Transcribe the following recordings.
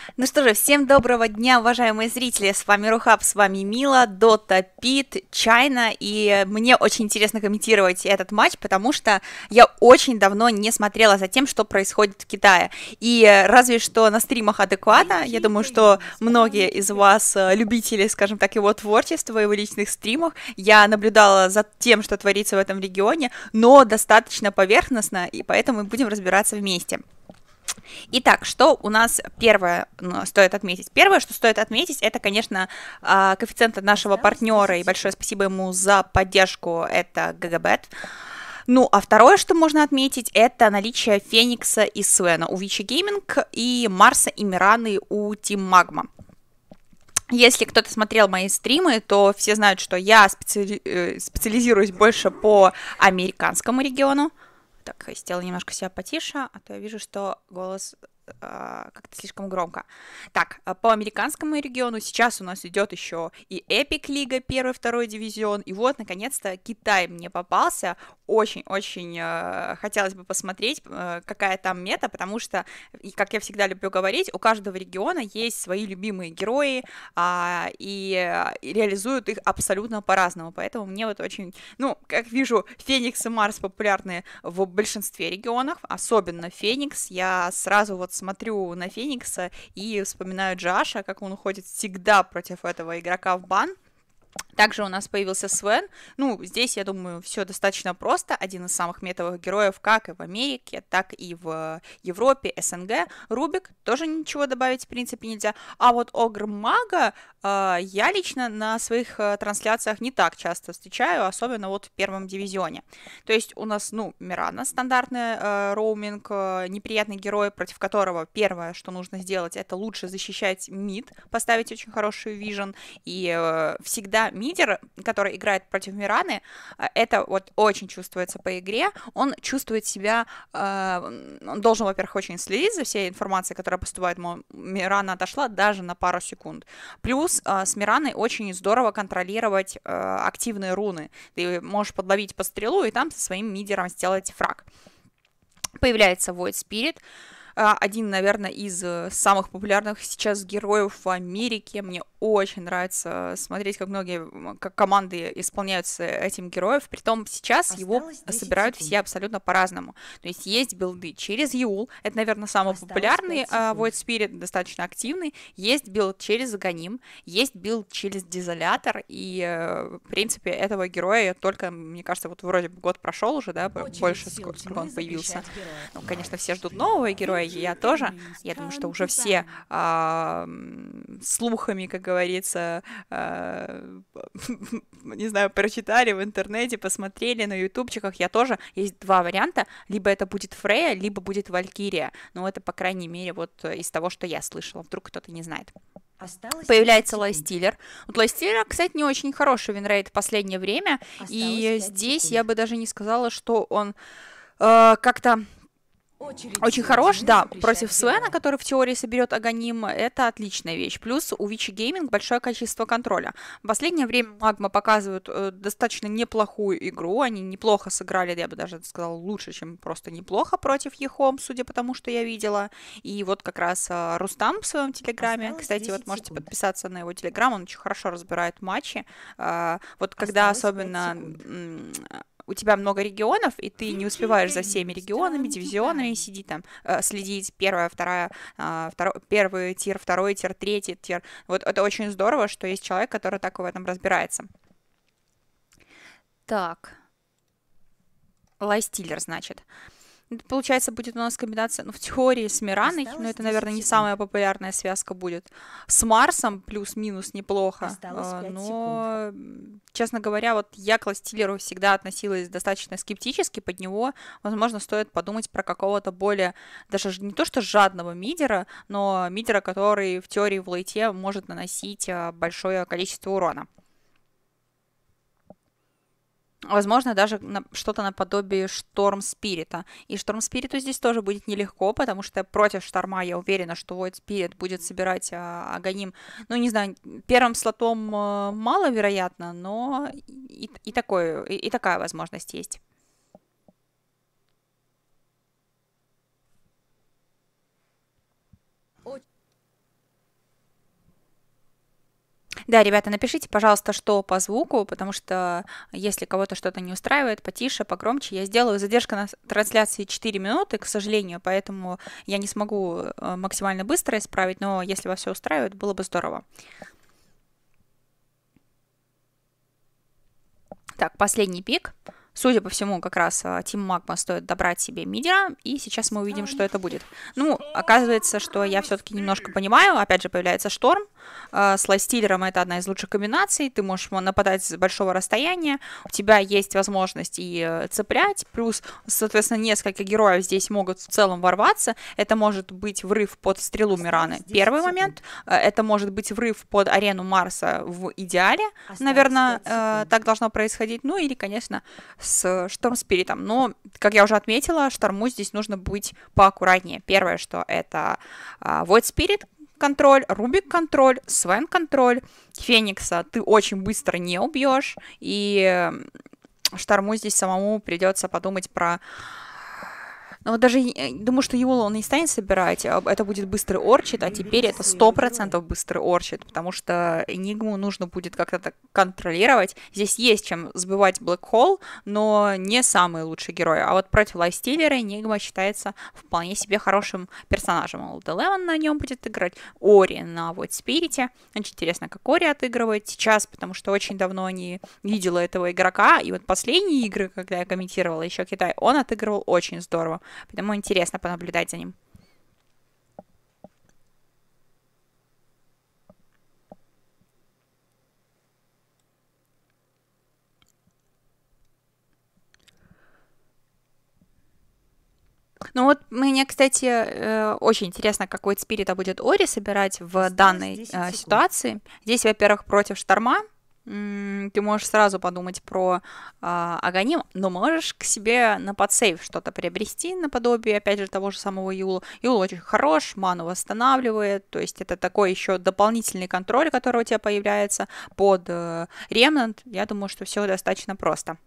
Ну что же, всем доброго дня, уважаемые зрители, с вами Рухаб, с вами Мила, Дота, Пит, Чайна, и мне очень интересно комментировать этот матч, потому что я очень давно не смотрела за тем, что происходит в Китае, и разве что на стримах адеквата, я думаю, что многие из вас любители, скажем так, его творчества, его личных стримах, я наблюдала за тем, что творится в этом регионе, но достаточно поверхностно, и поэтому мы будем разбираться вместе. Итак, что у нас первое стоит отметить? Первое, что стоит отметить, это, конечно, коэффициент нашего партнера, и большое спасибо ему за поддержку, это ГГБет. Ну, а второе, что можно отметить, это наличие Феникса и Свена у Вичи Гейминг и Марса и Мираны у Тим Магма. Если кто-то смотрел мои стримы, то все знают, что я специализируюсь больше по американскому региону. Так, сделаю немножко себя потише, а то я вижу, что голос как-то слишком громко. Так, по американскому региону сейчас у нас идет еще и Эпик Лига, первый, второй дивизион, и вот, наконец-то, Китай мне попался. Очень-очень хотелось бы посмотреть, какая там мета, потому что, как я всегда люблю говорить, у каждого региона есть свои любимые герои, и реализуют их абсолютно по-разному, поэтому мне вот очень, ну, как вижу, Феникс и Марс популярны в большинстве регионов, особенно Феникс, я сразу вот смотрю на Феникса и вспоминаю Джаша, как он уходит всегда против этого игрока в бан. Также у нас появился Свен. Ну, здесь, я думаю, все достаточно просто. Один из самых метовых героев как и в Америке, так и в Европе, СНГ. Рубик, тоже ничего добавить, в принципе, нельзя. А вот Огр Мага я лично на своих трансляциях не так часто встречаю, особенно вот в первом дивизионе. То есть у нас, ну, Мирана, стандартный роуминг, неприятный герой, против которого первое, что нужно сделать, это лучше защищать мид, поставить очень хороший вижен, и всегда мидер, который играет против Мираны, это вот очень чувствуется по игре, он чувствует себя, он должен, во-первых, очень следить за всей информацией, которая поступает, Мирана отошла даже на пару секунд. Плюс с Мираной очень здорово контролировать активные руны. Ты можешь подловить по стрелу и там со своим мидером сделать фраг. Появляется Void Spirit, один, наверное, из самых популярных сейчас героев в Америке. Мне очень нравится смотреть, как многие как команды исполняются этим героем. Притом сейчас его собирают все абсолютно по-разному. То есть билды через Юл, это, наверное, самый популярный Void Spirit, достаточно активный. Есть билд через Аганим, есть билд через Дезолятор, и, в принципе, этого героя я только, мне кажется, вот вроде бы год прошел уже, да, больше, сколько он появился. Ну, конечно, все ждут нового героя, я тоже. Я думаю, что уже все слухами, как говорится, не знаю, прочитали в интернете, посмотрели на ютубчиках. Я тоже. Есть два варианта. Либо это будет Фрея, либо будет Валькирия. Ну, это, по крайней мере, вот из того, что я слышала. Вдруг кто-то не знает. Появляется Лайстиллер. Вот Лайстиллер, кстати, не очень хороший винрейт в последнее время. И здесь я бы даже не сказала, что он как-то очень хорош, да, против Свена, который в теории соберет Аганим, это отличная вещь. Плюс у Вичи Гейминг большое количество контроля. В последнее время Магма показывают достаточно неплохую игру, они неплохо сыграли, я бы даже сказала, лучше, чем просто неплохо против Ехом, судя по тому, что я видела. И вот как раз Рустам в своем телеграме, кстати, вот можете подписаться на его телеграм, он очень хорошо разбирает матчи. Вот когда особенно у тебя много регионов, и ты не успеваешь за всеми регионами, дивизионами сидеть там, следить, первая, вторая, первый тир, второй тир, третий тир. Вот это очень здорово, что есть человек, который так в этом разбирается. Так, Лайстиллер, значит. Получается, будет у нас комбинация, ну, в теории с Мираной, но это, наверное, не самая популярная связка будет. С Марсом плюс-минус неплохо, но, честно говоря, вот я к Ластиллеру всегда относилась достаточно скептически, под него, возможно, стоит подумать про какого-то более, даже не то что жадного мидера, но мидера, который в теории в лейте может наносить большое количество урона. Возможно, даже что-то наподобие Шторм Спирита. И Шторм Спириту здесь тоже будет нелегко, потому что против Шторма я уверена, что Void Spirit будет собирать Аганим. Ну, не знаю, первым слотом маловероятно, но и такая возможность есть. Да, ребята, напишите, пожалуйста, что по звуку, потому что если кого-то что-то не устраивает, потише, погромче, я сделаю. Задержка на трансляции 4 минуты, к сожалению, поэтому я не смогу максимально быстро исправить, но если вас все устраивает, было бы здорово. Так, последний пик. Судя по всему, как раз Team Magma стоит добрать себе мидера, и сейчас мы увидим, что это будет. Ну, оказывается, что я все-таки немножко понимаю. Опять же, появляется шторм. С лайфстиллером это одна из лучших комбинаций. Ты можешь нападать с большого расстояния. У тебя есть возможность и цеплять. Плюс, соответственно, несколько героев здесь могут в целом ворваться. Это может быть врыв под стрелу Мираны. Первый момент. Это может быть врыв под арену Марса в идеале. Наверное, так должно происходить. Ну, или, конечно, с Шторм Спиритом. Но, как я уже отметила, Шторму здесь нужно быть поаккуратнее. Первое, что это Void Spirit контроль, Рубик контроль, Свен контроль, Феникса ты очень быстро не убьешь, и Шторму здесь самому придется подумать про... Ну вот даже думаю, что Юла он не станет собирать, это будет быстрый орчит, а теперь это 100% быстрый орчит, потому что Энигму нужно будет как-то так контролировать. Здесь есть чем сбивать Black Hole, но не самый лучший герой. А вот против Лайфстиллера Энигма считается вполне себе хорошим персонажем. Лдалеван на нем будет играть, Ори на Void Спирите. Очень интересно, как Ори отыгрывает сейчас, потому что очень давно не видела этого игрока. И вот последние игры, когда я комментировала еще Китай, он отыгрывал очень здорово. Поэтому интересно понаблюдать за ним. Ну вот мне, кстати, очень интересно, какой спирита будет Ори собирать в данной ситуации. Здесь, во-первых, против Шторма. Ты можешь сразу подумать про Аганим, но можешь к себе на подсейв что-то приобрести наподобие, опять же, того же самого Юла. Юл очень хорош, ману восстанавливает, то есть это такой еще дополнительный контроль, который у тебя появляется под Ремнант. Я думаю, что все достаточно просто.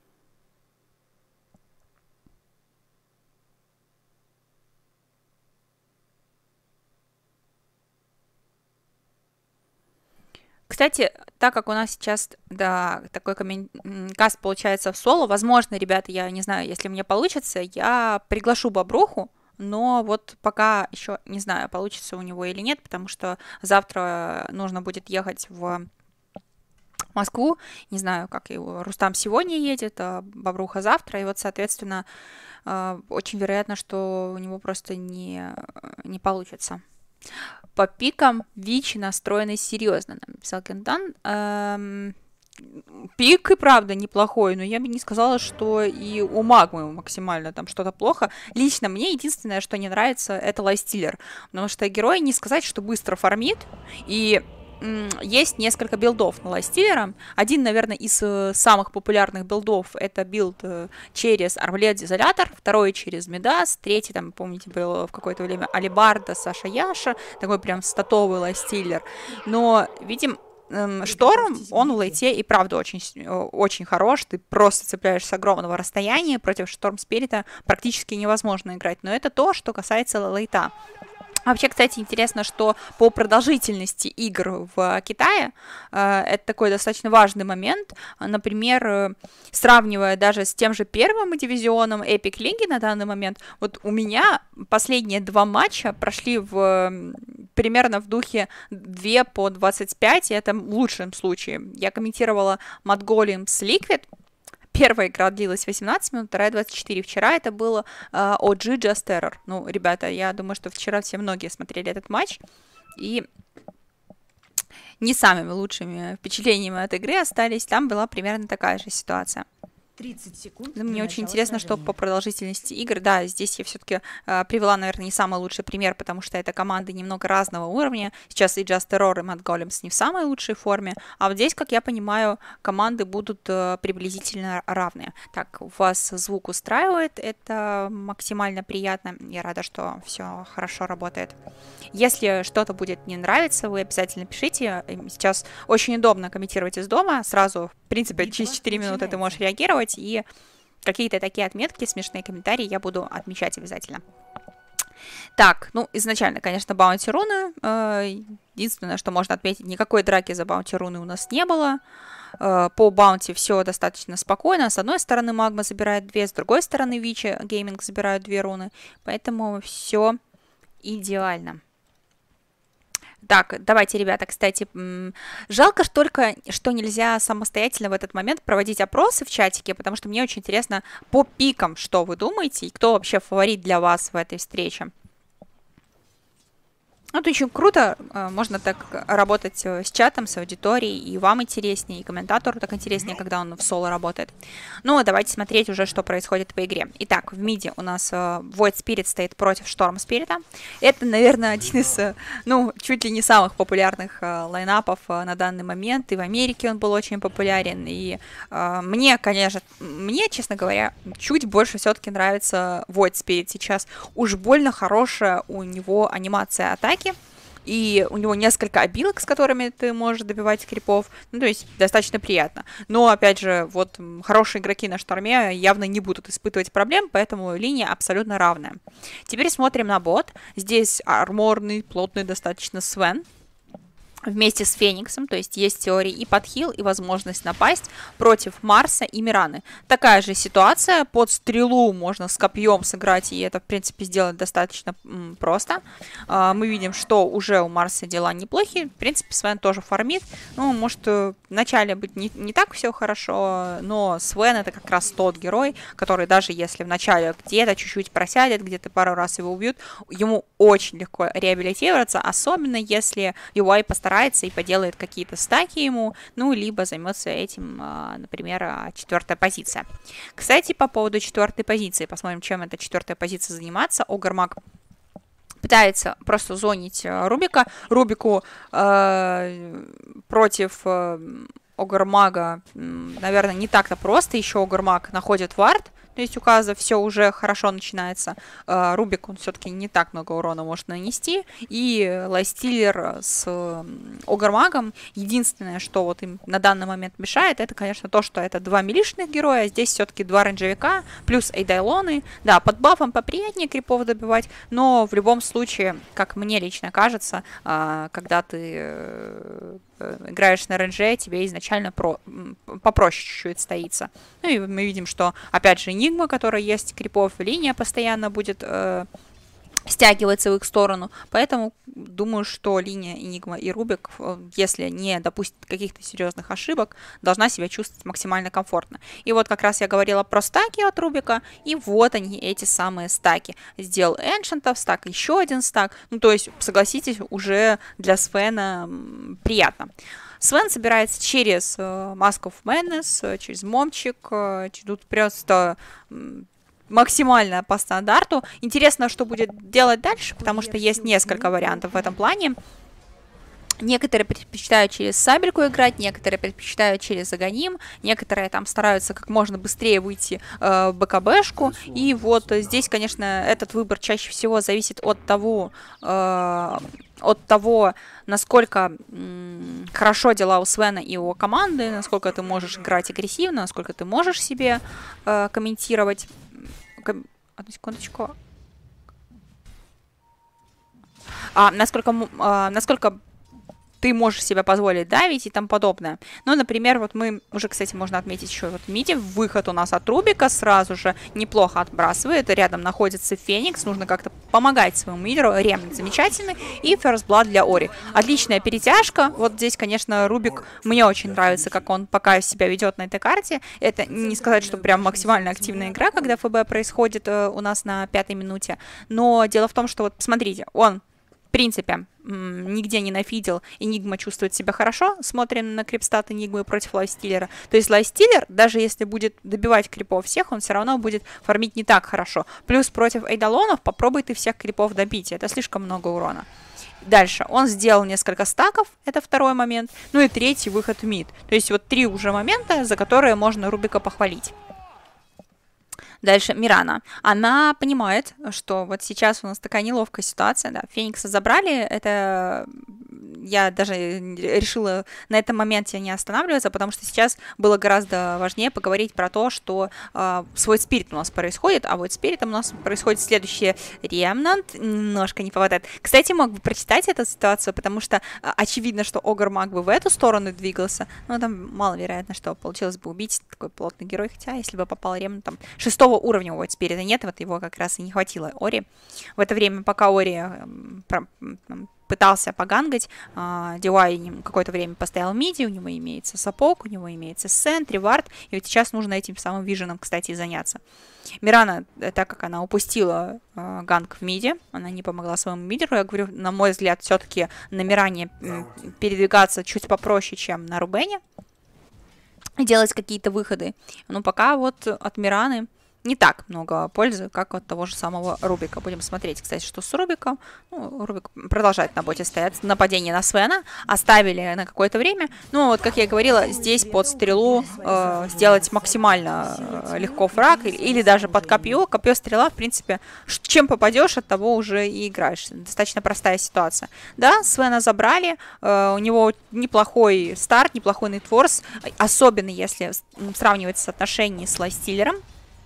Кстати, так как у нас сейчас, да, такой каст получается в соло, возможно, ребята, я не знаю, если мне получится, я приглашу Бобруху, но вот пока еще не знаю, получится у него или нет, потому что завтра нужно будет ехать в Москву, не знаю, как его, Рустам сегодня едет, а Бобруха завтра, и вот, соответственно, очень вероятно, что у него просто не получится. По пикам Вичи настроены серьезно, нам написал Кендан. Пик и правда неплохой, но я бы не сказала, что и у Магмы максимально там что-то плохо. Лично мне единственное, что не нравится, это Лайфстиллер, потому что герой не сказать, что быстро фармит, и есть несколько билдов на Лайфстиллера. Один, наверное, из самых популярных билдов это билд через Арбалет-Дезолятор, второй через Медас, третий, там, помните, был в какое-то время Алибарда, Саша Яша, такой прям статовый Лайфстиллер. Но, видим, Шторм, он в лейте и правда очень, очень хорош, ты просто цепляешь с огромного расстояния, против Шторм Спирита практически невозможно играть, но это то, что касается лейта. Вообще, кстати, интересно, что по продолжительности игр в Китае это такой достаточно важный момент. Например, сравнивая даже с тем же первым дивизионом Epic Лиги на данный момент, вот у меня последние 2 матча прошли примерно в духе 2 по 25, и это в лучшем случае. Я комментировала Мадголем с Liquid. Первая игра длилась 18 минут, вторая 24. Вчера это было OG Just Terror. Ну, ребята, я думаю, что вчера многие смотрели этот матч. И не самыми лучшими впечатлениями от игры остались. Там была примерно такая же ситуация. 30 секунд. Мне очень интересно, что по продолжительности игр, да, здесь я все-таки привела, наверное, не самый лучший пример, потому что это команды немного разного уровня. Сейчас и Just Terror, и Mad Golems не в самой лучшей форме, а вот здесь, как я понимаю, команды будут приблизительно равные. Так, у вас звук устраивает, это максимально приятно, я рада, что все хорошо работает. Если что-то будет не нравиться, вы обязательно пишите. Сейчас очень удобно комментировать из дома, сразу, в принципе, через 4 минуты ты можешь реагировать, и какие-то такие отметки, смешные комментарии я буду отмечать обязательно. Так, ну, изначально, конечно, баунти руны. Единственное, что можно отметить, никакой драки за баунти руны у нас не было. По баунти все достаточно спокойно. С одной стороны Магма забирает 2, с другой стороны Вичи Гейминг забирает 2 руны. Поэтому все идеально. Так, давайте, ребята, кстати, жалко только, что нельзя самостоятельно в этот момент проводить опросы в чатике, потому что мне очень интересно по пикам, что вы думаете, и кто вообще фаворит для вас в этой встрече. Это очень круто, можно так работать с чатом, с аудиторией, и вам интереснее, и комментатору так интереснее, когда он в соло работает. Ну, давайте смотреть уже, что происходит по игре. Итак, в миде у нас Void Spirit стоит против Storm Spirit. Это, наверное, один из, ну, чуть ли не самых популярных лайнапов на данный момент, и в Америке он был очень популярен, и мне, конечно, честно говоря, чуть больше все-таки нравится Void Spirit сейчас. Уж больно хорошая у него анимация атаки, и у него несколько обилок, с которыми ты можешь добивать крипов. Ну, то есть достаточно приятно. Но, опять же, вот хорошие игроки на шторме явно не будут испытывать проблем, поэтому линия абсолютно равная. Теперь смотрим на бот. Здесь арморный, плотный достаточно Свен вместе с Фениксом, то есть есть теория и подхил, и возможность напасть против Марса и Мираны. Такая же ситуация, под стрелу можно с копьем сыграть, и это, в принципе, сделать достаточно просто. Мы видим, что уже у Марса дела неплохие, в принципе, Свен тоже фармит. Ну, может, вначале быть не так все хорошо, но Свен это как раз тот герой, который даже если вначале где-то чуть-чуть просядет, где-то пару раз его убьют, ему очень легко реабилитироваться, особенно если UI постарается и поделает какие-то стаки ему, ну, либо займется этим, например, 4-я позиция. Кстати, по поводу 4-й позиции, посмотрим, чем эта 4-я позиция занимается. Огармаг пытается просто зонить Рубика. Рубику против Огармага, наверное, не так-то просто. Еще Огармаг находит вард. То есть у Каза все уже хорошо начинается. Рубик, он все-таки не так много урона может нанести. И Лайстиллер с Огармагом. Единственное, что вот им на данный момент мешает, это, конечно, то, что это 2 милишных героя. Здесь все-таки 2 рейнджевика, плюс эйдайлоны. Да, под бафом поприятнее крипов добивать. Но в любом случае, как мне лично кажется, когда ты играешь на рейнже, тебе изначально попроще чуть-чуть стоится. Ну и мы видим, что, опять же, Энигма, которая есть крипов, линия постоянно будет стягиваться в их сторону. Поэтому думаю, что линия Энигма и Рубик, если не допустит каких-то серьезных ошибок, должна себя чувствовать максимально комфортно. И вот как раз я говорила про стаки от Рубика, и вот они, эти самые стаки. Сделал эншентов, стак, еще один стак. Ну, то есть, согласитесь, уже для Свена приятно. Свен собирается через Mask of Madness, через Момчик, тут просто максимально по стандарту. Интересно, что будет делать дальше, потому что есть несколько вариантов в этом плане. Некоторые предпочитают через сабельку играть, некоторые предпочитают через Аганим, некоторые там стараются как можно быстрее выйти в БКБшку. И вот здесь, конечно, этот выбор чаще всего зависит от того, насколько хорошо дела у Свена и у команды, насколько ты можешь играть агрессивно, насколько ты можешь себе комментировать. Одну секундочку. Насколько ты можешь себе позволить давить и тому подобное. Ну, например, вот мы уже, кстати, можно отметить еще вот миди. Выход у нас от Рубика сразу же неплохо отбрасывает. Рядом находится Феникс. Нужно как-то помогать своему мидеру. Ремнет замечательный. И First Blood для Ори. Отличная перетяжка. Вот здесь, конечно, Рубик мне очень нравится, как он пока себя ведет на этой карте. Это не сказать, что прям максимально активная игра, когда ФБ происходит у нас на 5-й минуте. Но дело в том, что вот посмотрите, он в принципе нигде не нафидел, Энигма чувствует себя хорошо, смотрим на крипстат Энигмы против Лайстиллера. То есть Лайстиллер, даже если будет добивать крипов всех, он все равно будет фармить не так хорошо. Плюс против эйдалонов попробуй ты всех крипов добить, это слишком много урона. Дальше, он сделал несколько стаков, это второй момент. Ну и третий выход в мид. То есть вот 3 уже момента, за которые можно Рубика похвалить. Дальше Мирана. Она понимает, что вот сейчас у нас такая неловкая ситуация, да, Феникса забрали, это я даже решила на этом моменте не останавливаться, потому что сейчас было гораздо важнее поговорить про то, что свой спирит у нас происходит, а вот спиритом у нас происходит следующее. Ремнант немножко не попадает. Кстати, мог бы прочитать эту ситуацию, потому что очевидно, что Огр Маг бы в эту сторону двигался, но там маловероятно, что получилось бы убить такой плотный герой, хотя если бы попал Ремнант, там 6-го уровня у спирита нет, вот его как раз и не хватило Ори. В это время, пока Ори пытался погангать, Дилай какое-то время постоял в миди, у него имеется сапог, у него имеется сен, тривард, и вот сейчас нужно этим самым виженом, кстати, заняться. Мирана, так как она упустила ганг в миде, она не помогла своему мидеру, я говорю, на мой взгляд, все-таки на Миране передвигаться чуть попроще, чем на Рубене, и делать какие-то выходы. Но пока вот от Мираны не так много пользы, как от того же самого Рубика. Будем смотреть, кстати, что с Рубиком. Ну, Рубик продолжает на боте стоять. Нападение на Свена оставили на какое-то время. Ну, вот, как я и говорила, здесь под стрелу сделать максимально легко фраг или даже под копье. Копье-стрела, в принципе, чем попадешь, от того уже и играешь. Достаточно простая ситуация. Да, Свена забрали. У него неплохой старт, неплохой нетворс. Особенно если сравнивать соотношение с Лайстиллером.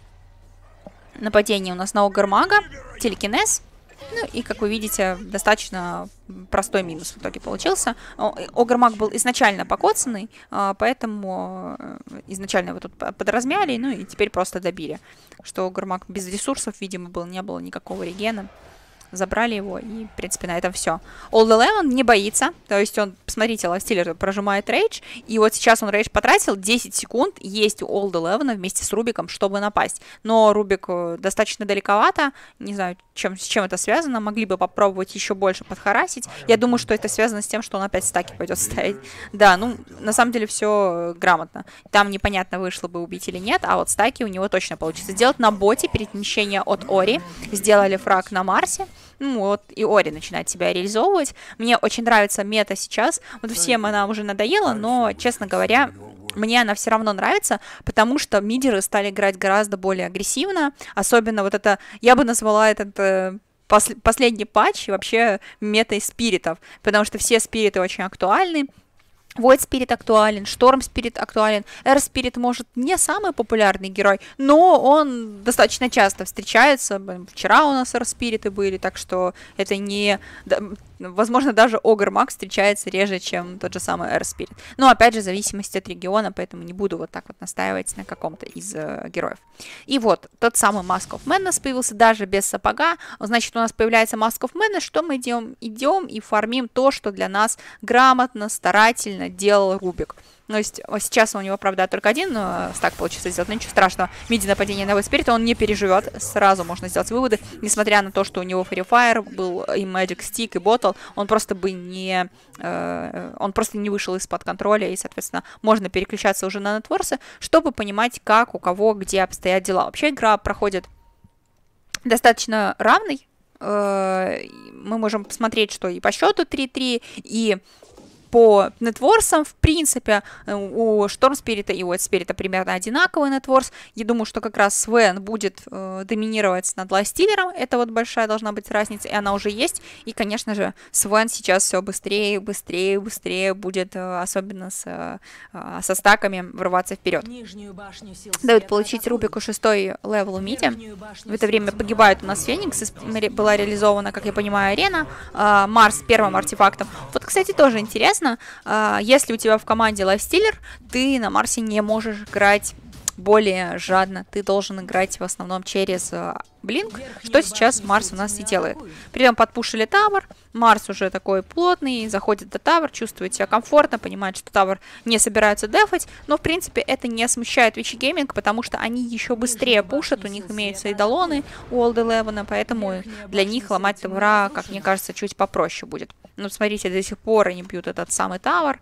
Нападение у нас на Огр Мага, телекинез. Ну и, как вы видите, достаточно простой минус в итоге получился. Огр Маг был изначально покоцанный, поэтому изначально его тут подразмяли, ну и теперь просто добили. Что Огр Маг без ресурсов, видимо, был, не было никакого регена. Забрали его, и, в принципе, на этом все. Old Eleven не боится, то есть он, посмотрите, Лайстиллер прожимает рейдж, и вот сейчас он рейдж потратил, 10 секунд есть у Old Eleven вместе с Рубиком, чтобы напасть. Но Рубик достаточно далековато, не знаю, с чем это связано, могли бы попробовать еще больше подхарасить. Я думаю, что это связано с тем, что он опять стаки пойдет ставить. Да, ну, на самом деле все грамотно. Там непонятно, вышло бы убить или нет, а вот стаки у него точно получится сделать на боте, перемещение от Ори. Сделали фраг на Марсе. Ну вот, и Ори начинает себя реализовывать. Мне очень нравится мета сейчас. Вот всем она уже надоела, но, честно говоря, мне она все равно нравится, потому что мидеры стали играть гораздо более агрессивно. Особенно вот это, я бы назвала этот последний патч вообще метой спиритов, потому что все спириты очень актуальны. Void Spirit актуален, Storm Spirit актуален, Air Spirit, может, не самый популярный герой, но он достаточно часто встречается. Вчера у нас Air Spirit были, так что это не... Возможно, даже Огр Маг встречается реже, чем тот же самый Air Spirit. Но, опять же, в зависимости от региона, поэтому не буду вот так вот настаивать на каком-то из героев. И вот, тот самый Mask of Madness появился даже без сапога. Значит, у нас появляется Mask of Madness. Что мы делаем? Идем и фармим то, что для нас грамотно, старательно делал Рубик. То есть сейчас у него, правда, только один стак получится сделать, но ничего страшного. Миди нападение на Void Spirit он не переживет. Сразу можно сделать выводы. Несмотря на то, что у него Free Fire был и Magic Stick, и Bottle, он просто бы не... он просто не вышел из-под контроля, и, соответственно, можно переключаться уже на нетворсы, чтобы понимать, как, у кого, где обстоят дела. Вообще игра проходит достаточно равной. Мы можем посмотреть, что и по счету 3-3, и по нетворсам, в принципе, у Storm Spirit и у Void Spirit примерно одинаковый нетворс. Я думаю, что как раз Свен будет доминировать над Лайстиллером. Это вот большая должна быть разница, и она уже есть. И, конечно же, Свен сейчас все быстрее, быстрее, быстрее будет, особенно со стаками, врываться вперед. Дают получить Рубику 6-й левел в миде. В это время погибает у нас Феникс. Была реализована, как я понимаю, арена. Марс первым артефактом. Вот, кстати, тоже интересно. Если у тебя в команде Лайфстиллер, ты на Марсе не можешь играть более жадно. Ты должен играть в основном через Блинк, что сейчас Марс у нас и делает. Притом подпушили Тавр. Марс уже такой плотный, заходит до Тавр, чувствует себя комфортно, понимает, что Тавр не собираются дефать. Но, в принципе, это не смущает Вичи Гейминг, потому что они еще быстрее пушат. У них имеются идолоны у Old Eleven, поэтому для них ломать Тавра, как мне кажется, чуть попроще будет. Ну, смотрите, до сих пор они бьют этот самый Тавр.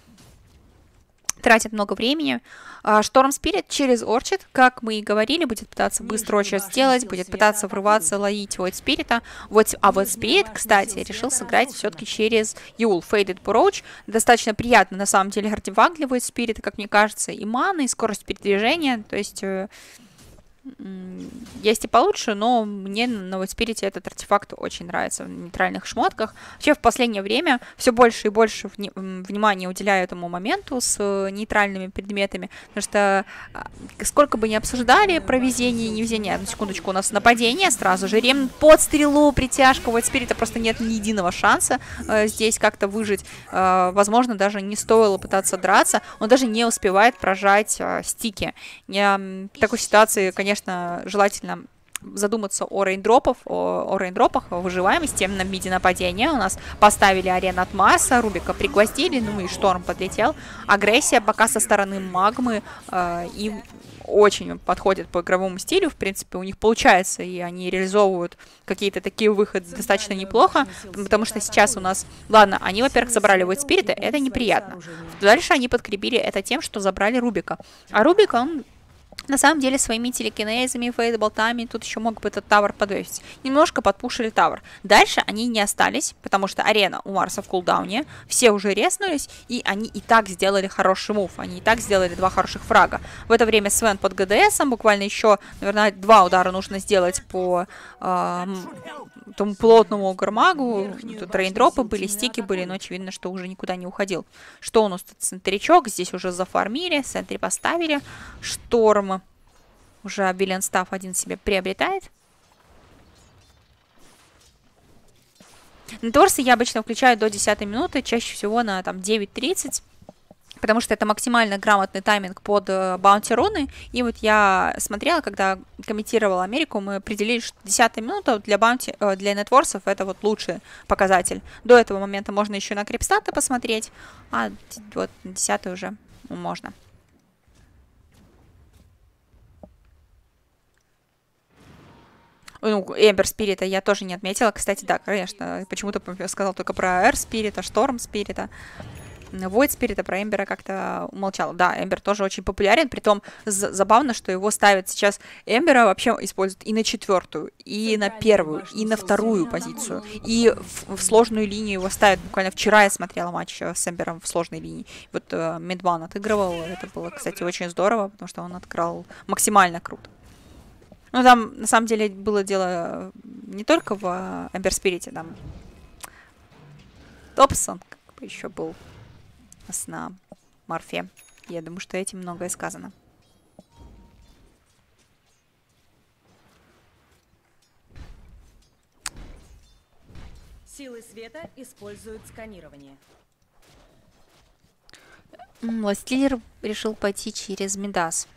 Тратит много времени. Storm Spirit через Orchid, как мы и говорили, будет пытаться быстро Orchid сделать, будет пытаться врываться, ловить Void Spirit. А Void Spirit, кстати, решил сыграть все-таки через Юл, Faded Approach. Достаточно приятно, на самом деле, артефакт для Void Spirit, как мне кажется, и мана, и скорость передвижения. То есть Есть и получше, но мне на Void Spirit этот артефакт очень нравится в нейтральных шмотках. Вообще в последнее время все больше и больше внимания уделяю этому моменту с нейтральными предметами, потому что сколько бы ни обсуждали про везение и невезение, одну секундочку, у нас нападение сразу же, ремнут под стрелу, притяжку, Void Spirit просто нет ни единого шанса здесь как-то выжить. Возможно, даже не стоило пытаться драться, он даже не успевает прожать стики. В такой ситуации, конечно, желательно задуматься о рейндропах, о выживаемости на миде нападения. У нас поставили арену от Марса, Рубика пригвоздили, ну и шторм подлетел. Агрессия пока со стороны магмы и очень подходит по игровому стилю, в принципе, у них получается, и они реализовывают какие-то такие выходы достаточно неплохо, потому что сейчас у нас, ладно, они, во-первых, забрали Void Spirit, это неприятно. Дальше они подкрепили это тем, что забрали Рубика. А Рубик, он на самом деле своими телекинезами, фейдболтами тут еще мог бы этот тавер подвесить. Немножко подпушили тавер. Дальше они не остались, потому что арена у Марса в кулдауне, все уже резнулись, и они и так сделали хороший мув, они и так сделали 2 хороших фрага. В это время Свен под ГДСом, буквально еще, наверное, 2 удара нужно сделать по тому плотному гармагу. Тут рейндропы были, стики были, но очевидно, что уже никуда не уходил. Что у нас тут? Центричок, здесь уже зафармили, центри поставили, шторм. Уже Виллиан Стафф один себе приобретает. На торсы я обычно включаю до 10 минуты, чаще всего на там 9:30. Потому что это максимально грамотный тайминг под баунти руны. И вот я смотрела, когда комментировала Америку, мы определили, что 10 минута для для нетворсов это вот лучший показатель. До этого момента можно еще на крипстаты посмотреть, а вот 10 уже можно. Ну, Эмбер Спирита я тоже не отметила. Кстати, да, конечно, почему-то сказал только про Air Спирита, Шторм Спирита. Void Spirit, про Эмбера как-то умолчала. Да, Эмбер тоже очень популярен, притом забавно, что его ставят сейчас. Эмбера вообще используют и на 4-ю, и на 1-ю, и на 2-ю позицию, и в сложную линию его ставят. Буквально вчера я смотрела матч с Эмбером в сложной линии. Вот Медван отыгрывал, это было, кстати, очень здорово, потому что он отыграл максимально круто. Ну, там, на самом деле, было дело не только в Эмбер Спирите, там Топсон как бы еще был на Марфе. Я думаю, что этим многое сказано. Силы света используют сканирование. Властелин решил пойти через Мидас.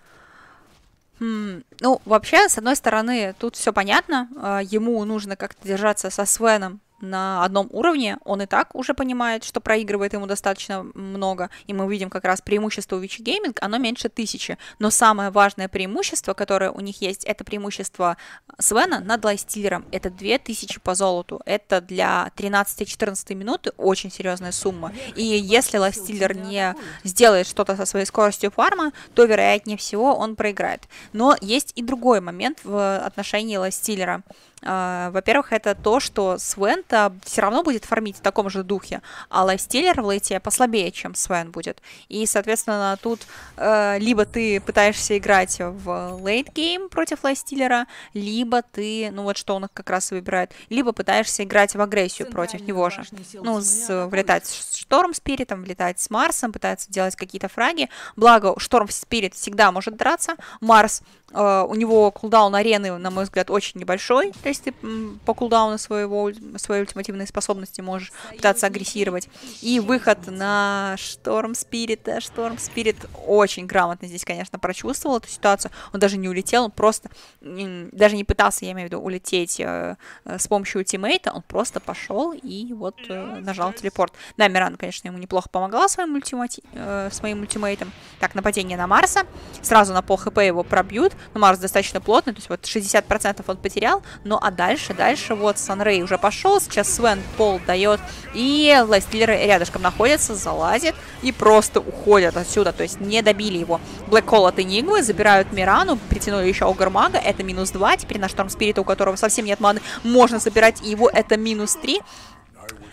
Ну, вообще, с одной стороны, тут все понятно. Ему нужно как-то держаться со Свеном на одном уровне, он и так уже понимает, что проигрывает ему достаточно много, и мы видим как раз преимущество у Вичи Гейминг, оно меньше 1000, но самое важное преимущество, которое у них есть, это преимущество Свена над Лайстиллером, это 2000 по золоту, это для 13-14 минуты очень серьезная сумма, и если Лайстиллер не сделает что-то со своей скоростью фарма, то вероятнее всего он проиграет. Но есть и другой момент в отношении Лайстиллера. Во-первых, это то, что Свен-то все равно будет фармить в таком же духе, а Лайфстиллер в лейте послабее, чем Свен будет. И, соответственно, тут либо ты пытаешься играть в лейт-гейм против Лайфстиллера, либо ты, ну вот что он как раз выбирает, либо пытаешься играть в агрессию против него же. Ну, влетать с Шторм Спиритом, влетать с Марсом, пытаться делать какие-то фраги. Благо, Шторм Спирит всегда может драться. Марс, у него кулдаун арены, на мой взгляд, очень небольшой. То есть ты по кулдауну своей ультимативной способности можешь пытаться агрессировать. И выход на Шторм Спирита. Шторм Спирит очень грамотно здесь, конечно, прочувствовал эту ситуацию. Он даже не улетел, он просто даже не пытался, я имею в виду, улететь с помощью ультимейта. Он просто пошел и вот нажал телепорт. Да, Миран, конечно, ему неплохо помогла своим ультимейтом. Так, нападение на Марса. Сразу на пол хп его пробьют. Но Марс достаточно плотный, то есть вот 60% он потерял. Ну а дальше вот Санрей уже пошел. Сейчас Свен пол дает. И Лайфстиллер рядышком находится, залазит и просто уходят отсюда. То есть не добили его. Блэк Холл от Энигмы, забирают Мирану, притянули еще Огрмага. Это -2. Теперь на Шторм Спирита, у которого совсем нет маны, можно забирать его. Это -3.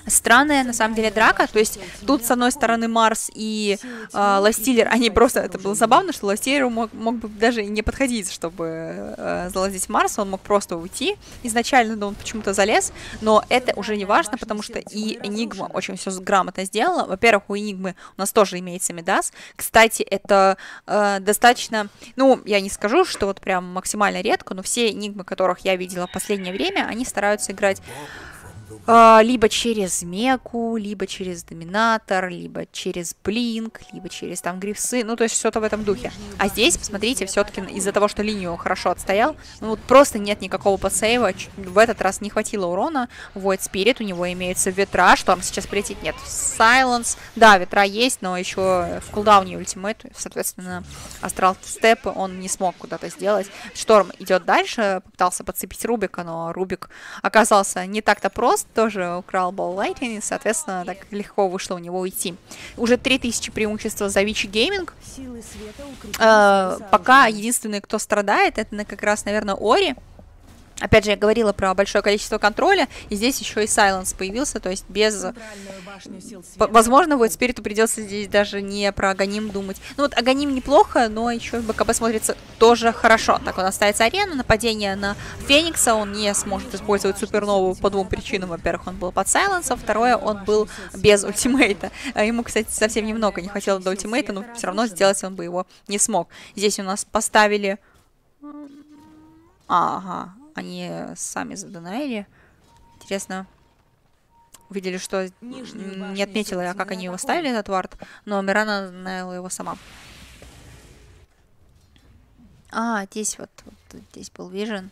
Странная, на самом деле, драка. То есть тут, с одной стороны, Марс и Ластиллер, они просто... Это было забавно, что Ластиллер мог бы даже не подходить, чтобы залазить в Марс. Он мог просто уйти изначально, но он почему-то залез. Но это уже не важно, потому что и Энигма очень все грамотно сделала. Во-первых, у Энигмы у нас тоже имеется Мидас. Кстати, это достаточно... Ну, я не скажу, что вот прям максимально редко, но все Энигмы, которых я видела в последнее время, они стараются играть либо через Меку, либо через Доминатор, либо через Блинк, либо через там Грифсы, ну то есть что-то в этом духе. А здесь, посмотрите, все-таки из-за того, что линию хорошо отстоял, ну вот просто нет никакого подсейва, в этот раз не хватило урона. Void Spirit, у него имеется ветра, что там сейчас прилетит, нет. Silence, да, ветра есть, но еще в кулдауне ультимейт, соответственно, Астрал Степ он не смог куда-то сделать. Шторм идет дальше, попытался подцепить Рубика, но Рубик оказался не так-то прост, тоже украл Ball Lightning, и, соответственно, так легко вышло у него уйти. Уже 3000 преимущества за Вичи Гейминг. Пока единственный, кто страдает, это как раз, наверное, Ори. Опять же, я говорила про большое количество контроля, и здесь еще и Silence появился, то есть без... Возможно, Void Spirit придется здесь даже не про Аганим думать. Ну вот Аганим неплохо, но еще БКБ смотрится тоже хорошо. Так, у нас ставится арена, нападение на Феникса, он не сможет использовать супернову по двум причинам. Во-первых, он был под Silence, а второе, он был без ультимейта. Ему, кстати, совсем немного не хватило до ультимейта, но все равно сделать он бы его не смог. Здесь у нас поставили... Ага. Они сами задонаили. Интересно. Увидели, что не отметила я, как они его ставили, этот вард. Но Мирана наняла его сама. Здесь вот здесь был Vision.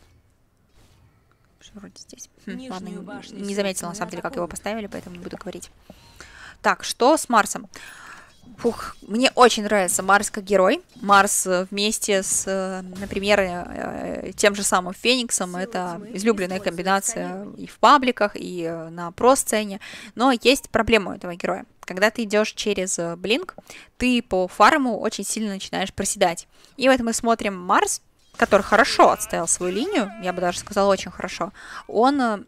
Что вроде здесь. Ладно, не заметила, на самом деле, как его поставили, поэтому не буду говорить. Так, что с Марсом? Фух, мне очень нравится Марс как герой. Марс вместе с, например, тем же самым Фениксом. Это излюбленная комбинация и в пабликах, и на про-сцене. Но есть проблема у этого героя. Когда ты идешь через Блинк, ты по фарму очень сильно начинаешь проседать. И вот мы смотрим Марс, который хорошо отстоял свою линию, я бы даже сказала, очень хорошо. Он...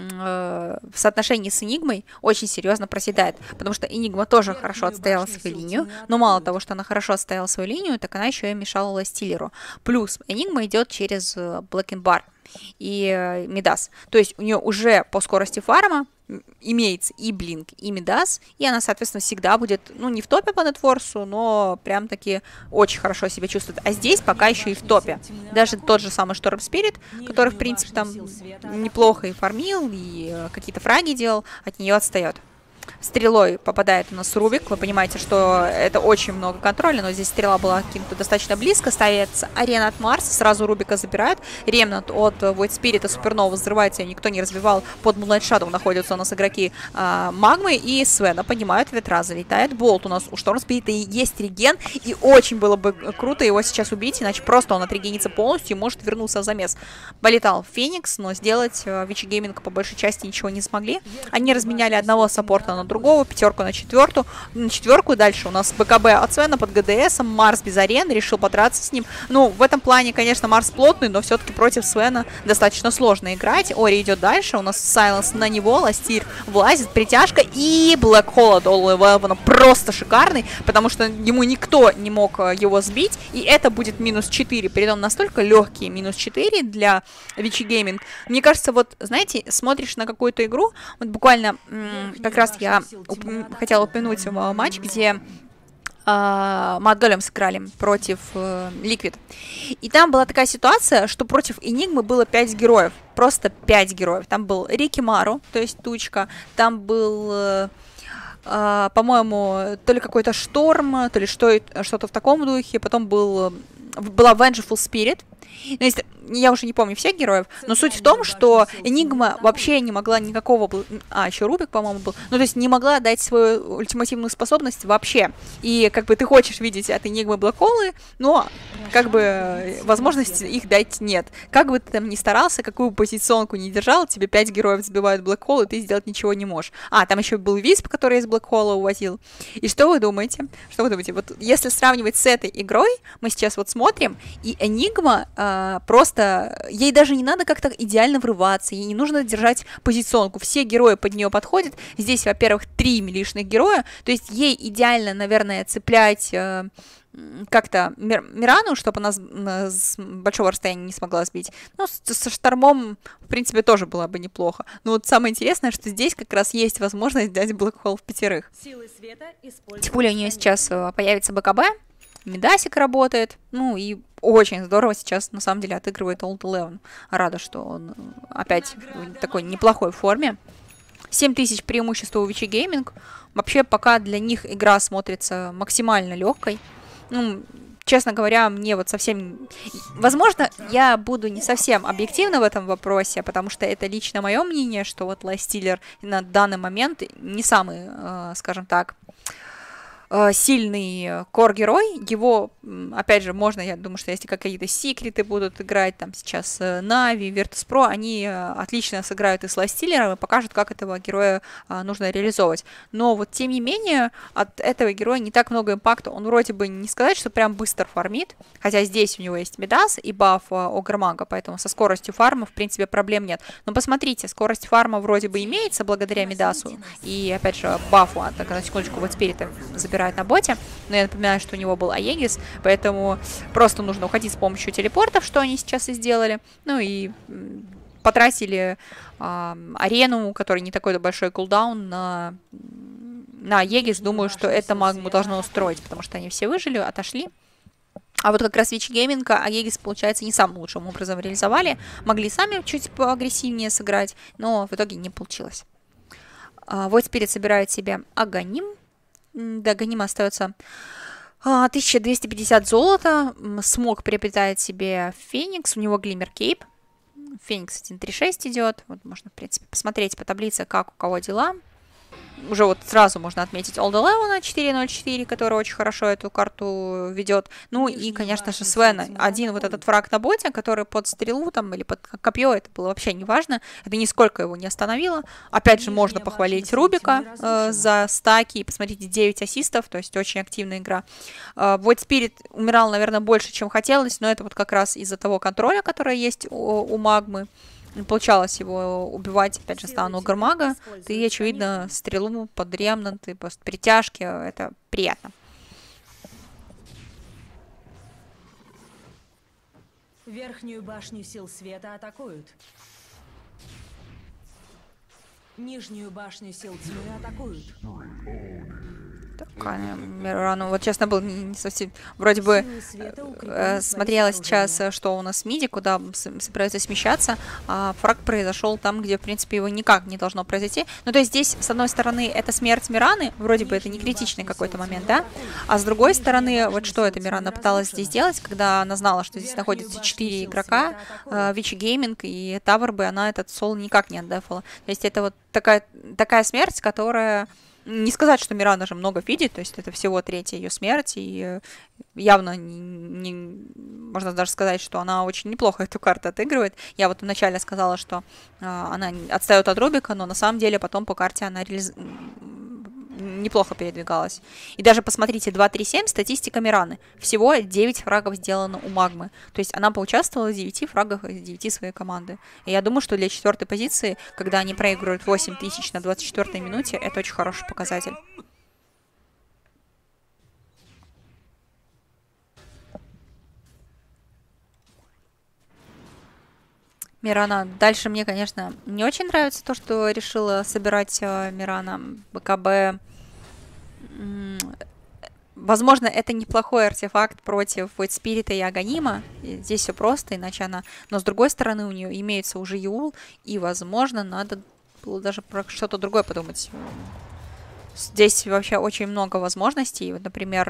в соотношении с Энигмой очень серьезно проседает, потому что Энигма тоже хорошо отстояла свою линию, но мало того, что она хорошо отстояла свою линию, так она еще и мешала Ластиллеру. Плюс Энигма идет через Блэкенбар и Мидас, то есть у нее уже по скорости фарма имеется и Блинк, и Мидас, и она, соответственно, всегда будет, ну, не в топе по нетфорсу, но прям-таки очень хорошо себя чувствует. А здесь пока еще и в топе. Даже тот же самый Шторм Спирит, который, в принципе, там неплохо и фармил, и какие-то фраги делал, от нее отстает. Стрелой попадает у нас Рубик. Вы понимаете, что это очень много контроля, но здесь стрела была каким-то достаточно близко. Ставится арена от Марса, сразу Рубика забирают. Ремнант от Void Spirit, Супернова взрывается, ее никто не разбивал. Под Moonlight Shadow находятся у нас игроки Магмы и Свена. Поднимают ветра, залетает болт. У нас у Шторм Спирита есть реген, и очень было бы круто его сейчас убить, иначе просто он отрегенится полностью и может вернуться в замес. Полетал Феникс, но сделать Вичи Гейминг по большей части ничего не смогли. Они разменяли одного саппорта на другого, пятерку на четверку. Дальше у нас БКБ от Свена под ГДСом, Марс без арены, решил подраться с ним. Ну, в этом плане, конечно, Марс плотный, но все-таки против Свена достаточно сложно играть. Ори идет дальше, у нас Silence на него, Ластир влазит, притяжка и Black Hole от All Level просто шикарный, потому что ему никто не мог его сбить, и это будет минус 4, притом настолько легкие минус 4 для Вичи Гейминг. Мне кажется, вот, знаете, смотришь на какую-то игру, вот буквально как раз я хотела упомянуть матч, где Мад Голем сыграли против Liquid. И там была такая ситуация, что против Энигмы было 5 героев. Просто 5 героев. Там был Рики Мару, то есть Тучка. Там был... по-моему, то ли какой-то Шторм, то ли что-то в таком духе. Потом была Vengeful Spirit. Ну, если, я уже не помню всех героев, но суть в том, что Энигма вообще не могла никакого... еще Рубик, по-моему, был. Ну, то есть не могла дать свою ультимативную способность вообще. И как бы ты хочешь видеть от Энигмы блэкхолы, но как бы возможности их дать нет. Как бы ты там ни старался, какую позиционку ни держал, тебе 5 героев сбивают блэкхол, и ты сделать ничего не можешь. Там еще был Висп, который из блэкхола увозил. И что вы думаете? Что вы думаете? Вот если сравнивать с этой игрой, мы сейчас вот смотрим, и Энигма просто ей даже не надо как-то идеально врываться, ей не нужно держать позиционку. Все герои под нее подходят. Здесь, во-первых, 3 милишных героя, то есть ей идеально, наверное, цеплять как-то Мирану, чтобы она с большого расстояния не смогла сбить. Ну, со Штормом, в принципе, тоже было бы неплохо. Но вот самое интересное, что здесь как раз есть возможность дать Блэкхолл в 5. Силы света используют Тем более у нее сейчас появится БКБ, Медасик работает, ну и очень здорово сейчас, на самом деле, отыгрывает Old Eleven. Рада, что он опять в такой неплохой форме. 7000 преимущества у Вичи Гейминг. Вообще, пока для них игра смотрится максимально легкой. Ну, честно говоря, мне вот совсем... Возможно, я буду не совсем объективна в этом вопросе, потому что это лично мое мнение, что вот Лайстиллер на данный момент не самый, скажем так, сильный кор-герой. Его, опять же, можно, я думаю, что если какие-то секреты будут играть, там сейчас Нави, Virtus.pro, они отлично сыграют и с Лайстиллером и покажут, как этого героя нужно реализовывать. Но вот, тем не менее, от этого героя не так много импакта. Он вроде бы не сказать, что прям быстро фармит, хотя здесь у него есть Медас и баф Огрмага, поэтому со скоростью фарма, в принципе, проблем нет. Но посмотрите, скорость фарма вроде бы имеется благодаря Медасу и, опять же, бафу, так, на секундочку, вот Спирита забирает на боте, но я напоминаю, что у него был Аегис, поэтому просто нужно уходить с помощью телепортов, что они сейчас и сделали, ну и потратили арену, который не такой большой кулдаун на Аегис. Думаю, что это магму должно устроить, потому что они все выжили, отошли. А вот как раз Вичи Гейминг Аегис, получается, не самым лучшим образом реализовали, могли сами чуть поагрессивнее сыграть, но в итоге не получилось. Вот Спирит собирает себе Аганим. До Аганима остается 1250 золота. Смог приобретает себе Феникс. У него Глиммер Кейп. Феникс 1.3.6 идет. Вот можно, в принципе, посмотреть по таблице, как у кого дела. Уже вот сразу можно отметить Old Eleven 4.04, который очень хорошо эту карту ведет. Ну и, конечно же, Свена. Один вот этот фраг на боте, который под стрелу там или под копье, это было вообще не важно. Это нисколько его не остановило. Опять же, можно похвалить Рубика за стаки. Посмотрите, 9 ассистов, то есть очень активная игра. Void Spirit умирал, наверное, больше, чем хотелось, но это вот как раз из-за того контроля, который есть у Магмы. Получалось его убивать, опять же, стану Огрмага. Ты, очевидно, стрелу под ремнант и пост притяжки. Это приятно. Верхнюю башню сил света атакуют. Нижнюю башню сил тьмы атакуют. Мирану, вот честно, был не совсем... Вроде бы смотрела сейчас, что у нас в миде, куда собираются смещаться, а фраг произошел там, где, в принципе, его никак не должно произойти. Ну, то есть здесь, с одной стороны, это смерть Мираны, вроде бы это не критичный какой-то момент, да? А с другой стороны, вот что это Мирана пыталась здесь делать, когда она знала, что здесь находится 4 игрока, Вичи Гейминг и Тавербы, она этот сол никак не отдефала. То есть это вот такая смерть, которая... Не сказать, что Мирана же много видит, то есть это всего 3-я ее смерть, и явно можно даже сказать, что она очень неплохо эту карту отыгрывает. Я вот вначале сказала, что она отстает от Рубика, но на самом деле потом по карте она неплохо передвигалась. И даже посмотрите, 2-3-7 статистика Мираны. Всего 9 фрагов сделано у Магмы. То есть она поучаствовала в 9 фрагах из 9 своей команды. И я думаю, что для 4-й позиции, когда они проигрывают 8000 на 24-й минуте, это очень хороший показатель. Мирана. Дальше мне, конечно, не очень нравится то, что решила собирать Мирана БКБ. Возможно, это неплохой артефакт против Void Spirit и Аганима. Здесь все просто, иначе она... Но с другой стороны, у нее имеется уже Юл, и, возможно, надо было даже про что-то другое подумать. Здесь вообще очень много возможностей. Вот, например...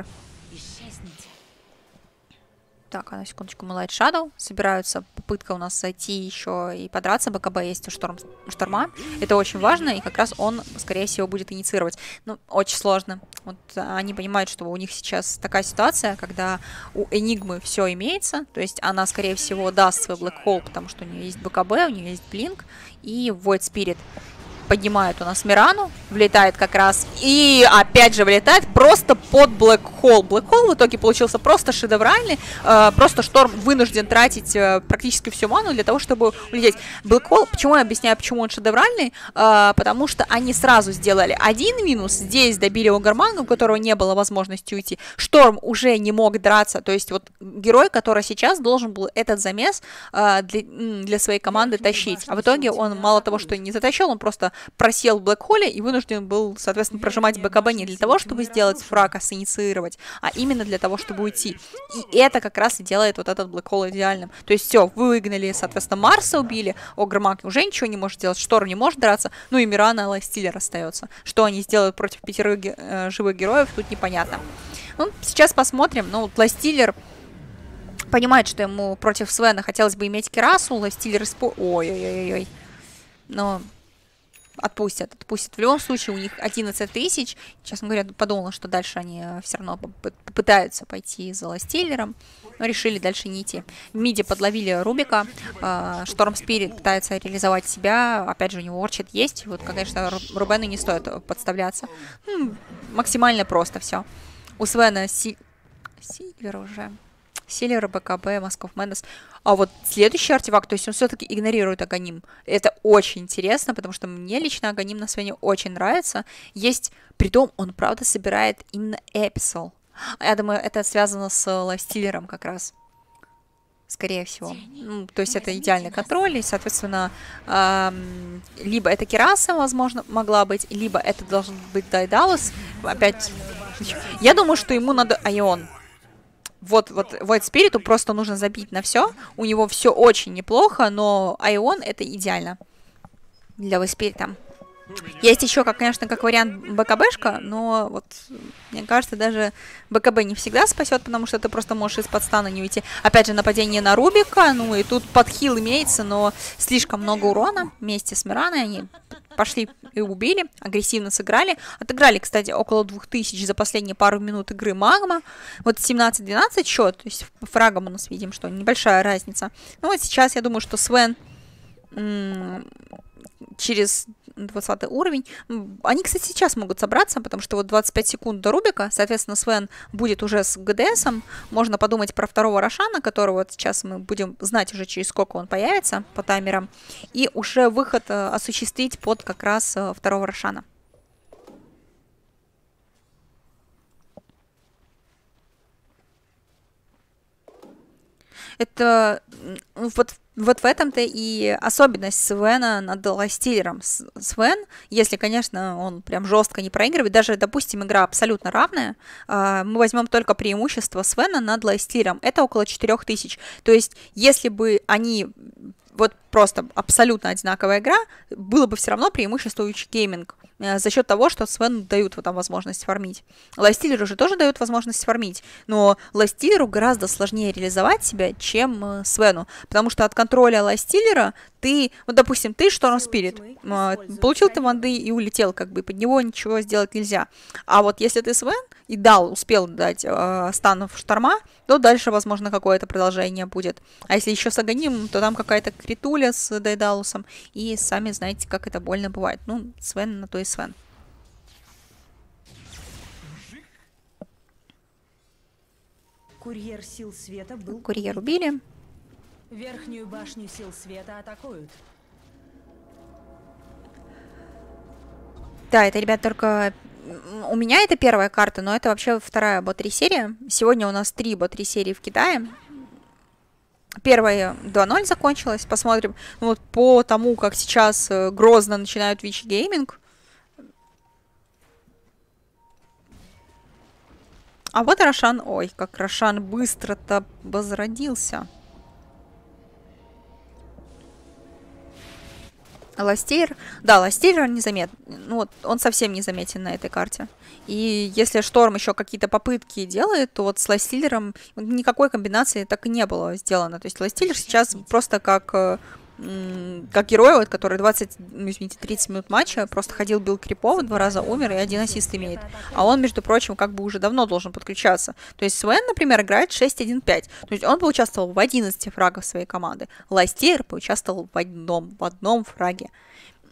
Так, а на секундочку, мы Light Shadow. Собираются, попытка у нас зайти еще и подраться. БКБ есть у Шторма. Это очень важно, и как раз он, скорее всего, будет инициировать. Ну, очень сложно. Вот они понимают, что у них сейчас такая ситуация, когда у Энигмы все имеется, то есть она, скорее всего, даст свой Black Hole, потому что у нее есть БКБ, у нее есть Блинк и Void Spirit. поднимает у нас Мирану, влетает как раз, и опять же влетает просто под Black Hole. Black Hole в итоге получился просто шедевральный, просто Шторм вынужден тратить практически всю ману для того, чтобы улететь. Black Hole, почему я объясняю, почему он шедевральный, потому что они сразу сделали один минус, здесь добили Огармана, у которого не было возможности уйти. Шторм уже не мог драться, то есть вот герой, который сейчас должен был этот замес для своей команды тащить, а в итоге он мало того, что не затащил, он просто просел в Black Hole и вынужден был, соответственно, прожимать БКБ не для того, чтобы сделать фраг, синициировать, а именно для того, чтобы уйти. И это как раз и делает вот этот Black Hole идеальным. То есть все, вы выгнали, соответственно, Марса убили, Огрмак уже ничего не может делать, Шторм не может драться, ну и Мирана и Лайстиллер остается. Что они сделают против 5 живых героев, тут непонятно. Ну, сейчас посмотрим. Ну, Лайстиллер понимает, что ему против Свена хотелось бы иметь Керасу, Лайстиллер ой-ой-ой-ой. Но отпустят. В любом случае, у них 11 тысяч. Честно говоря, подумала, что дальше они все равно попытаются пойти за Лайстиллером, но решили дальше не идти. В миде подловили Рубика. Шторм Спирит пытается реализовать себя. Опять же, у него Орчит есть. Вот, конечно, Рубену не стоит подставляться. Максимально просто все. У Свена Сильвер уже. Сильвер, БКБ, Масков Мэндес. А вот следующий артефакт, то есть он все-таки игнорирует Аганим. Это очень интересно, потому что мне лично Аганим на Свене очень нравится. Есть, притом он, правда, собирает именно Эписал. Я думаю, это связано с Лайстиллером как раз. Скорее всего. Ну, то есть это идеальный контроль, и, соответственно, либо это Кераса, возможно, могла быть, либо это должен быть Дайдалус. Опять, я думаю, что ему надо Айон. Вот Void Спириту просто нужно забить на все. У него все очень неплохо, но Айон это идеально для Void Спирита. Есть еще, конечно, как вариант БКБшка, но вот мне кажется, даже БКБ не всегда спасет, потому что ты просто можешь из-под стана не уйти. Опять же, нападение на Рубика, ну и тут подхил имеется, но слишком много урона. Вместе с Мираной они пошли и убили, агрессивно сыграли. Отыграли, кстати, около 2000 за последние пару минут игры Магма. Вот 17-12 счет, то есть по фрагам у нас видим, что небольшая разница. Ну вот сейчас я думаю, что Свен через 20 уровень. Они, кстати, сейчас могут собраться, потому что вот 25 секунд до Рубика, соответственно, Свен будет уже с ГДСом. Можно подумать про второго Рошана, которого вот сейчас мы будем знать уже, через сколько он появится по таймерам, и уже выход осуществить под как раз второго Рошана. Это вот в этом-то и особенность Свена над Лайстиллером. Свен, если, конечно, он прям жестко не проигрывает, даже, допустим, игра абсолютно равная, мы возьмем только преимущество Свена над Лайстиллером. Это около 4000. То есть, если бы они... Вот просто абсолютно одинаковая игра, было бы все равно преимущество у Gaming за счет того, что Свену дают вот там возможность фармить. Лайстиллеру же тоже дают возможность фармить, но Лайстиллеру гораздо сложнее реализовать себя, чем Свену, потому что от контроля Лайстиллера ты, вот допустим, ты Шторм Спирит, получил ты манды и улетел, как бы, под него ничего сделать нельзя. А вот если ты Свен и успел дать стан в Шторма, то дальше, возможно, какое-то продолжение будет. А если еще с Аганим, то там какая-то критуля с Дайдалусом, и сами знаете, как это больно бывает. Ну, Свен на то и Свен. Курьер сил света был... Курьер убили. Верхнюю башню сил света атакуют. Да, это, ребят, только... У меня это первая карта, но это вообще вторая бот-3 серия. Сегодня у нас 3 бот-3 серии в Китае. Первая 2-0 закончилась. Посмотрим. Ну, вот по тому, как сейчас грозно начинают Twitch Gaming. А вот Рошан. Ой, как Рошан быстро-то возродился. Лайстиллер. Да, Лайстиллер незаметен. Ну, вот, он совсем незаметен на этой карте. И если Шторм еще какие-то попытки делает, то вот с Лайстиллером никакой комбинации так и не было сделано. То есть Лайстиллер сейчас просто как герой, вот, который 30 минут матча просто ходил, бил крипов, 2 раза умер и 1 ассист имеет. А он, между прочим, как бы уже давно должен подключаться. То есть Свен, например, играет 6-1-5. То есть он поучаствовал в 11 фрагах своей команды. Лайстиллер поучаствовал в одном фраге.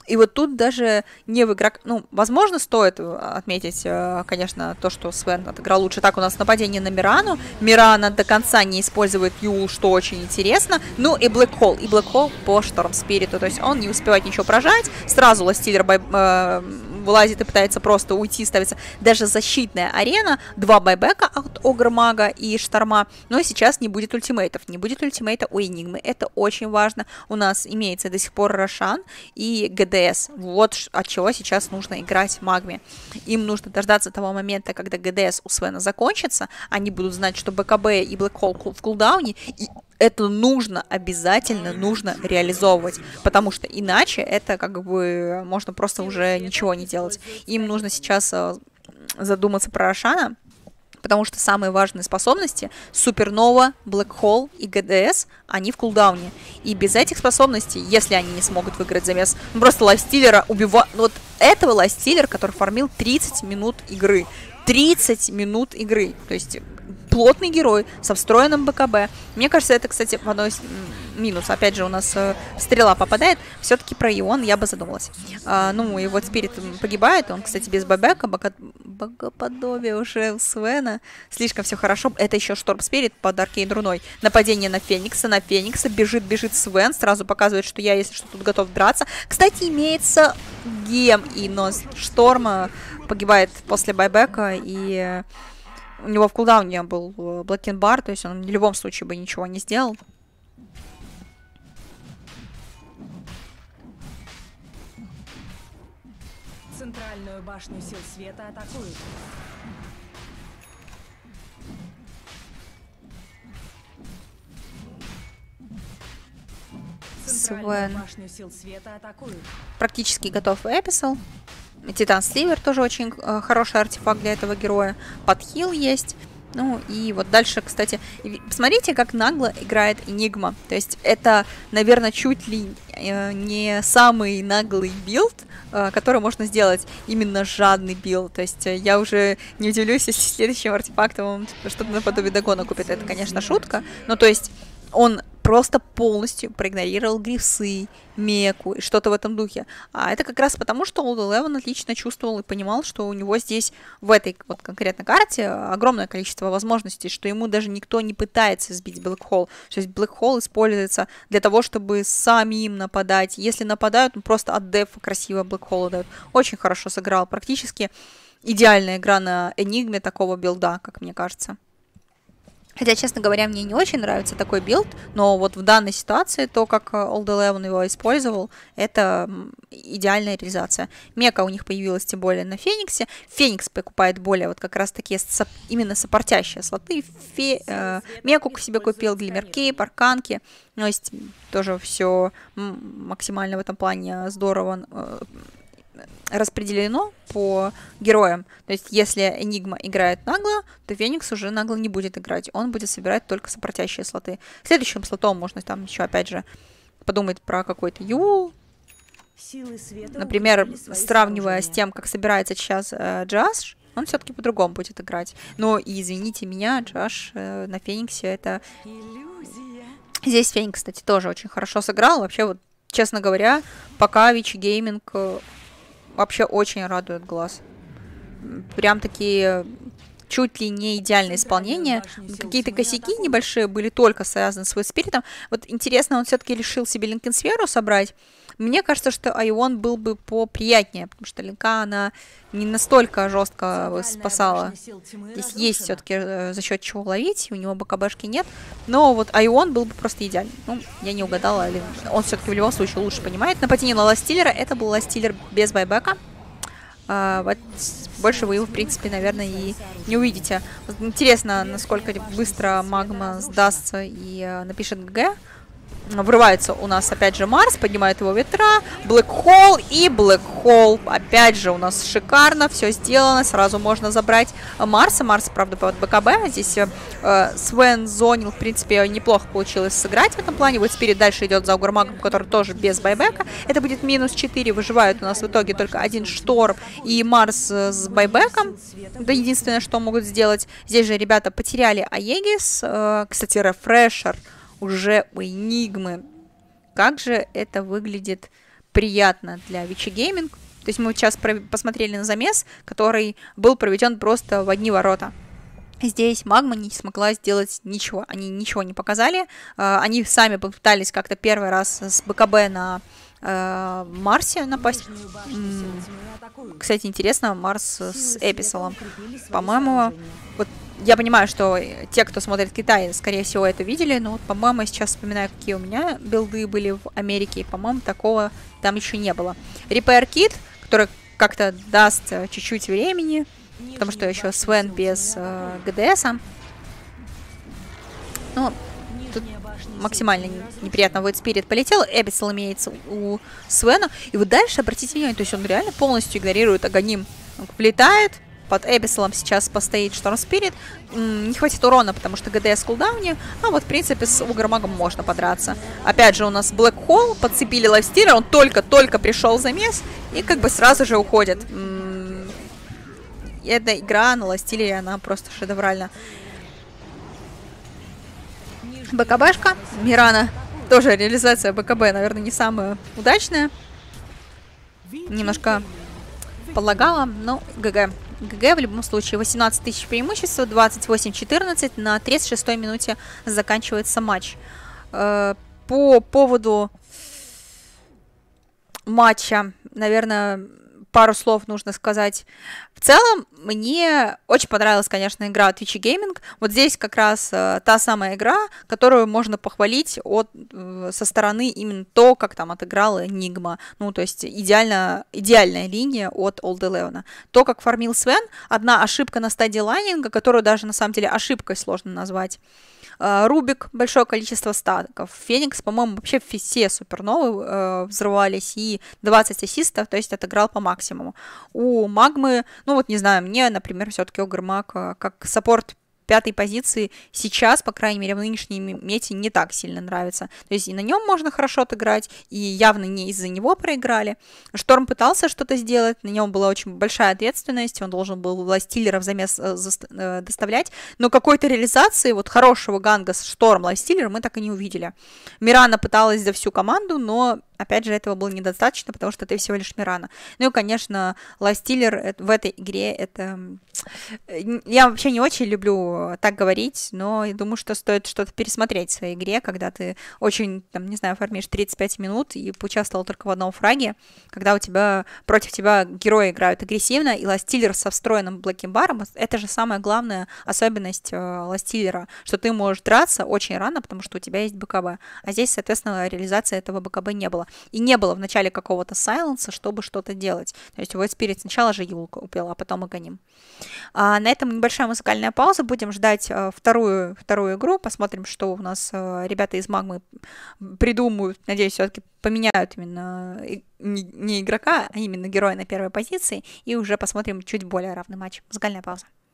И вот тут даже не в игрок... Ну, возможно, стоит отметить, конечно, то, что Свен отыграл лучше. Так, у нас нападение на Мирану. Мирана до конца не использует Юл, что очень интересно. Ну и Black Hole. И Black Hole по Шторм Спириту. То есть он не успевает ничего прожать. Сразу Ластиллер вылазит и пытается просто уйти, ставится даже защитная арена. 2 байбека от Огр-мага и Шторма. Но сейчас не будет ультимейтов. Не будет ультимейта у Энигмы. Это очень важно. У нас имеется до сих пор Рошан и ГДС. Вот от чего сейчас нужно играть Магме. Им нужно дождаться того момента, когда ГДС у Свена закончится. Они будут знать, что БКБ и Black Hole в кулдауне. И это нужно, обязательно нужно реализовывать, потому что иначе это как бы можно просто уже ничего не делать. Им нужно сейчас задуматься про Рошана, потому что самые важные способности Супернова, Black Hole и ГДС, они в кулдауне. И без этих способностей, если они не смогут выиграть замес, ну, просто Лайфстиллера убивают. Вот этого Лайфстиллер, который фармил 30 минут игры. 30 минут игры. То есть плотный герой со встроенным БКБ. Мне кажется, это, кстати, в одной из минус. Опять же, у нас стрела попадает. Все-таки про Ион я бы задумалась. Ну, и вот Спирит погибает. Он, кстати, без бэбека. Богоподобие уже у Свена. Слишком все хорошо. Это еще Шторм Спирит под Аркейн Руной. Нападение на Феникса. На Феникса бежит Свен. Сразу показывает, что я, если что, тут готов драться. Кстати, имеется гем. И нос Шторма погибает после байбека. И у него в кулдауне был Блэкенбар, то есть он в любом случае бы ничего не сделал. Центральную башню сил света атакуют. Центральную башню сил света атакуют. Практически готов Эписал. Титан Сливер тоже очень хороший артефакт для этого героя. Подхил есть. Ну и вот дальше, кстати, посмотрите, как нагло играет Энигма. То есть это, наверное, чуть ли не самый наглый билд, который можно сделать. Именно жадный билд. То есть я уже не удивлюсь, если следующим артефактом он что-то наподобие Дагона купит. Это, конечно, шутка. Но то есть он просто полностью проигнорировал Грифсы, Меку и что-то в этом духе. А это как раз потому, что Old Eleven отлично чувствовал и понимал, что у него здесь, в этой вот конкретной карте, огромное количество возможностей, что ему даже никто не пытается сбить Black Hole. То есть Black Hole используется для того, чтобы самим нападать. Если нападают, он просто от дефа красиво Black Hole дает. Очень хорошо сыграл. Практически идеальная игра на Энигме такого билда, как мне кажется. Хотя, честно говоря, мне не очень нравится такой билд, но вот в данной ситуации то, как Old Eleven его использовал, это идеальная реализация. Мека у них появилась тем более на Фениксе. Феникс покупает более вот как раз такие именно сопортящие слоты. Меку к себе купил, Глиммерки, Парканки. То есть тоже все максимально в этом плане здорово распределено по героям. То есть, если Энигма играет нагло, то Феникс уже нагло не будет играть. Он будет собирать только сопортящие слоты. Следующим слотом можно там еще, опять же, подумать про какой-то Юл. Например, сравнивая с тем, как собирается сейчас Джаш, он все-таки по-другому будет играть. Но, и извините меня, Джаш на Фениксе это... Здесь Феникс, кстати, тоже очень хорошо сыграл. Вообще, вот, честно говоря, пока Вичи Гейминг вообще очень радует глаз. Прям такие чуть ли не идеальное исполнение. Какие-то косяки небольшие были только связаны с Спиритом. Вот интересно, он все-таки решил себе Линкенсферу собрать. Мне кажется, что Айон был бы поприятнее, потому что Линка, она не настолько жестко спасала. Здесь есть все-таки за счет чего ловить, у него БКБшки нет. Но вот Айон был бы просто идеальный. Ну, я не угадала. Он все-таки в любом случае лучше понимает. Нападение на Ластиллера, это был Ластиллер без байбека. Вот больше вы его, в принципе, наверное, и не увидите. Интересно, насколько быстро Магма сдастся и напишет ГГ. Врывается у нас опять же Марс, поднимает его ветра, Black Hole и Black Hole. Опять же у нас шикарно, все сделано, сразу можно забрать Марса. Марс, правда, под БКБ. Здесь Свен зонил, в принципе, неплохо получилось сыграть в этом плане. Вот Спирит дальше идет за Огурмагом, который тоже без байбека. Это будет минус 4, выживают у нас в итоге только один Шторм и Марс с байбеком. Это единственное, что могут сделать. Здесь же ребята потеряли Аегис. Кстати, рефрешер уже у Энигмы. Как же это выглядит приятно для Вичи Гейминг. То есть мы сейчас посмотрели на замес, который был проведен просто в одни ворота. Здесь Магма не смогла сделать ничего. Они ничего не показали. Они сами попытались как-то первый раз с БКБ на Марсе напасть. Кстати, интересно, Марс с Эписалом. По-моему, вот я понимаю, что те, кто смотрит Китай, скорее всего, это видели, но вот, по-моему, я сейчас вспоминаю, какие у меня билды были в Америке, и, по-моему, такого там еще не было. Repair Kit, который как-то даст чуть-чуть времени, потому что еще Свен без ГДСа. Ну, тут максимально неприятно Void Spirit полетел. Эбисал имеется у Свена. И вот дальше, обратите внимание, то есть он реально полностью игнорирует Аганим. Он влетает, под Эбисалом сейчас постоит Шторм Спирит. Не хватит урона, потому что ГДС в кулдауне. А вот, в принципе, с Угромагом можно подраться. Опять же, у нас Блэк Холл, подцепили Лайфстилера. Он только-только пришел в замес и как бы сразу же уходит. Эта игра на Лайфстилере, она просто шедевральна. БКБшка. Мирана. Тоже реализация БКБ, наверное, не самая удачная. Немножко полагала, но ГГ. ГГ в любом случае. 18 тысяч преимущества, 28-14. На 36-й минуте заканчивается матч. По поводу матча, наверное, пару слов нужно сказать. В целом, мне очень понравилась, конечно, игра от Вичи Гейминг. Вот здесь как раз та самая игра, которую можно похвалить со стороны именно то, как там отыграла Нигма. Ну, то есть идеальная линия от Old Eleven. То, как фармил Свен, одна ошибка на стадии лайнинга, которую даже на самом деле ошибкой сложно назвать. Рубик, большое количество статиков. Феникс, по-моему, вообще все суперновые взрывались, и 20 ассистов, то есть отыграл по максимуму. У Магмы, ну вот не знаю, мне, например, все-таки Огрмаг как саппорт 5-й позиции сейчас, по крайней мере, в нынешней мете не так сильно нравится. То есть и на нем можно хорошо отыграть, и явно не из-за него проиграли. Шторм пытался что-то сделать, на нем была очень большая ответственность, он должен был Лайфстиллера в замес доставлять, но какой-то реализации вот хорошего ганга с Шторм Лайфстиллера мы так и не увидели. Мирана пыталась за всю команду, но опять же, этого было недостаточно, потому что ты всего лишь Мирана. Ну и, конечно, Лайфстиллер в этой игре это... Я вообще не очень люблю так говорить, но я думаю, что стоит что-то пересмотреть в своей игре, когда ты очень, там, не знаю, фармишь 35 минут и поучаствовал только в одном фраге, когда против тебя герои играют агрессивно, и Лайфстиллер со встроенным блэкимбаром, это же самая главная особенность Лайфстиллера, что ты можешь драться очень рано, потому что у тебя есть БКБ. А здесь, соответственно, реализации этого БКБ не было. И не было в начале какого-то сайленса, чтобы что-то делать. То есть Void Spirit сначала же Юлку убила, а потом Аганим. На этом небольшая музыкальная пауза. Будем ждать вторую игру. Посмотрим, что у нас ребята из Магмы придумают. Надеюсь, все-таки поменяют именно не игрока, а именно героя на первой позиции. И уже посмотрим чуть более равный матч. Музыкальная пауза.